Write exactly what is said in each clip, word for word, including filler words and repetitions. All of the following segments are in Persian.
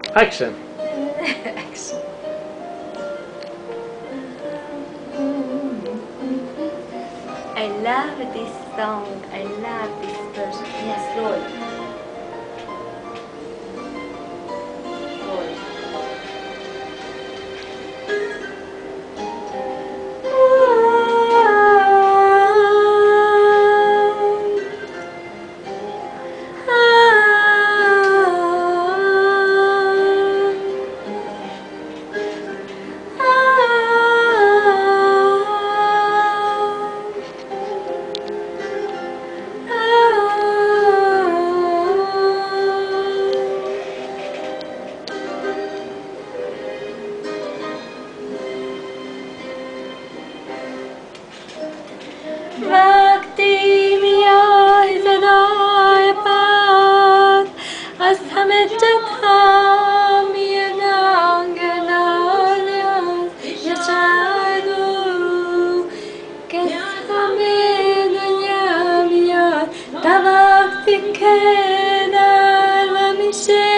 Action! Action. I love this song. I love this version. Yes, roll. Roll. وقتی میای صدای پاد از همه جهان میادم گردان یه جادو که از همه دنیا میاد تا وقتی که در و میشه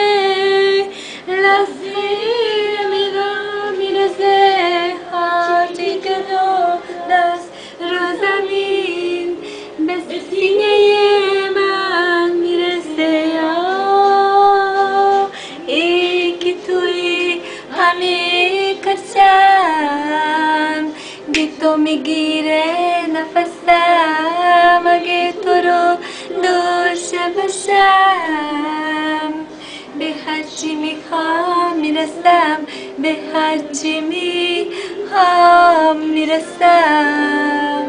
لحظه میرم میرسه هرچی که دست رو زمین به سینه من میرسه ای که توی همه کشم بی تو میگیره نفسم اگه تو رو داشته باشم به هرچی میخوام میرسم به هرچی میخوام میرسم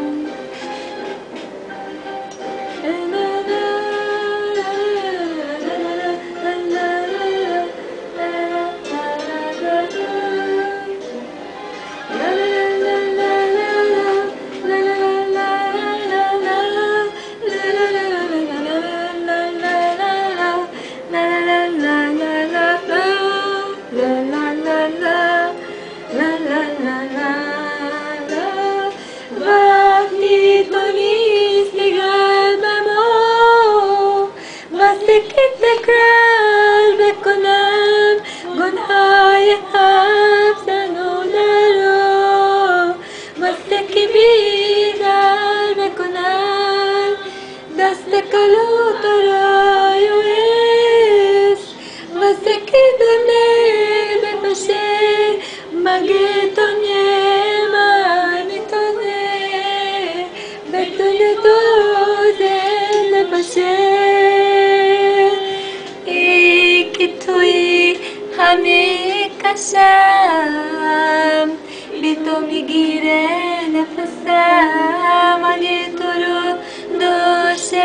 وقتی تو نیستی قلبمو واسه که تکرار بکنم گناهای افسانه رو واسه که بیدار بکنم دست کلوت رای و عشق واسه که دونه بپشه مگه تو من میتونه بدون تو زنده باشه ای که توی همه کشم بی تو میگیره نفسم اگه تو رو داشته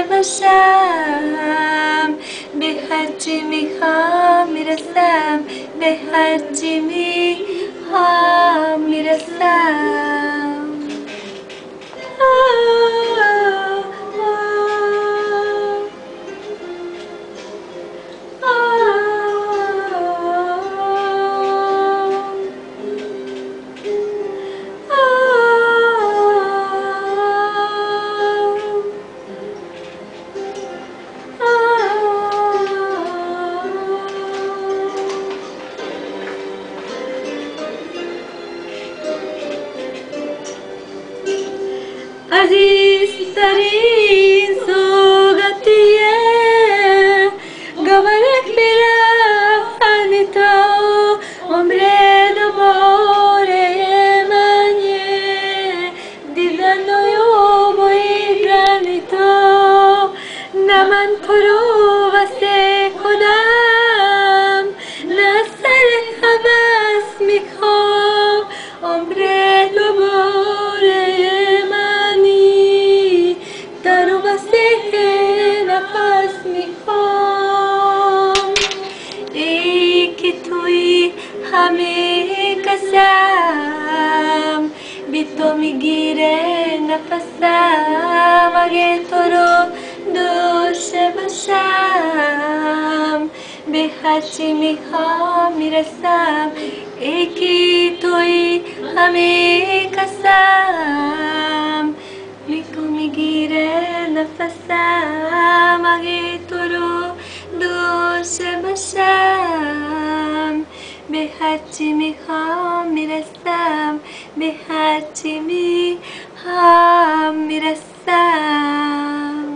باشم به هرچی میخوام میرسم به هرچی میخوام میرسم عزیزترین سوگندیه گوارک برفتن تو عمر دوباره منیه دیدن و بایدن تو نه من تو رو واسه خودم نه سر حوث میخوام عمر دوباره نفس میخوام ای که توی همه کسم بی تو میگیره نفسم اگه تو رو داشته باشم به هرچی میخوام میرسم ای که توی همه کسم بی تو میگیره نفسم اگه تو رو داشته باشم هرچی میخوام میرسم، به هرچی میخوام میرسم.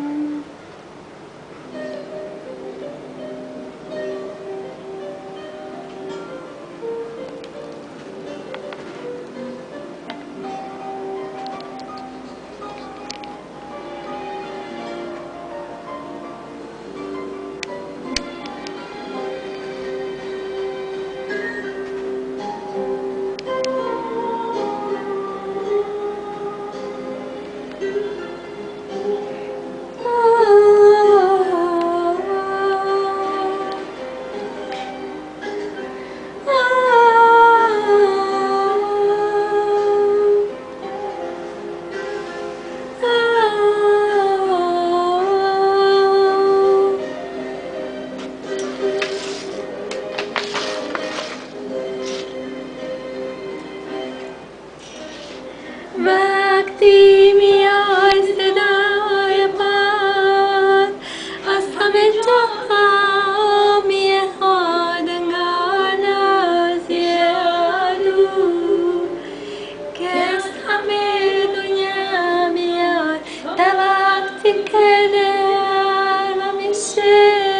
وقتی میای صدای پاد از همه جاها میاد انگار نازیادو که از همه دنیا میاد تا وقتی که در همیشه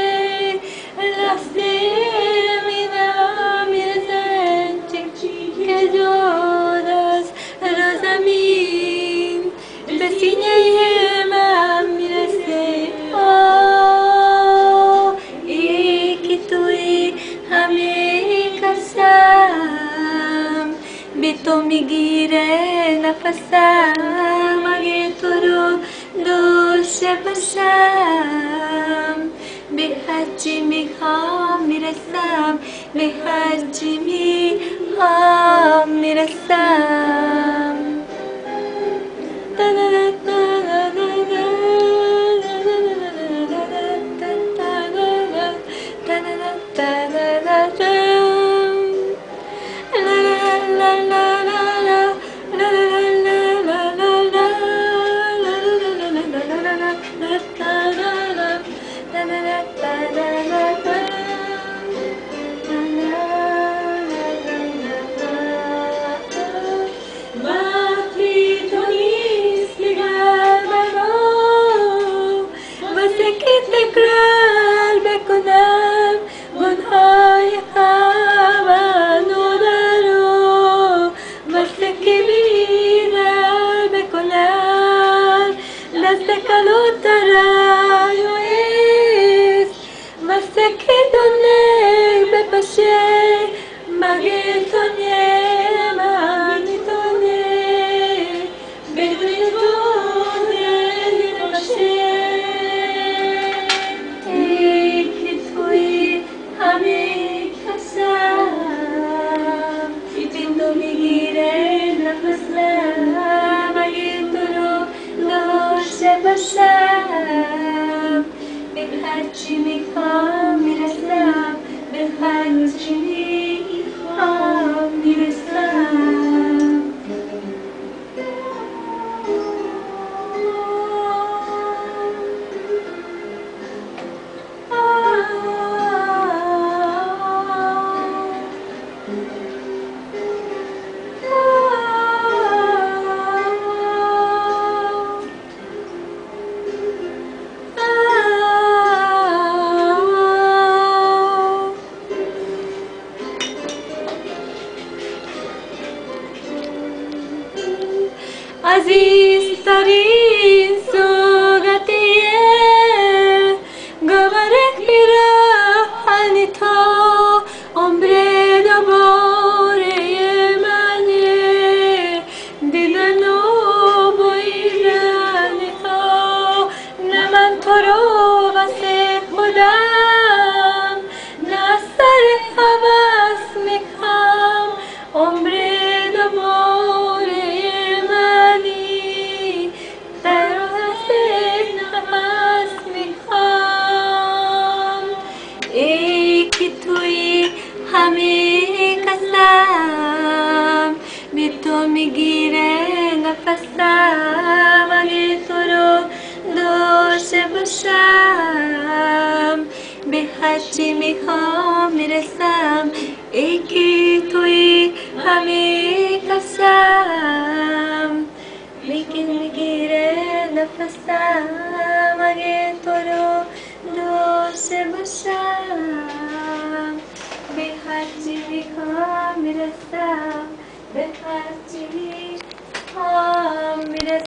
لحظه میدم میرسن چی که جد از رو زمین به سینه من میرسه. آه یکی توی همه کسم به تو میگیره نفسم، اگه تو رو داشته باشم به هرچی میخوام میرسم، به هرچی میخوام میرسم. تکرار بکنم گناهای همانو درو، واسه که بیدار بکنم دست کلوترای و ایست، واسه که دونه بپاشه مگه تو من میتونه بدون دونه نباشه. همه کسم به تو میگیره نفسم، اگه تو رو داشته باشم به هرچی میخوام میرسم، به هرچی میخوام میرسم. عزیزترین سوگتیه گواره پیراهن تو عمر دوباره منه، دیدن و بویدن تو نه من تو رو واسه خودم نه سر حوث میخوام، عمر دوباره همه کسم به تو میگیره نفسم، اگه تو رو داشته باشم به هرچی میخوام میرسم. ای که همه کسم میگیر میگیره نفسم اگه تو رو داشته باشم به هرچی میخوام میرسم به هرچی میخوام میرسم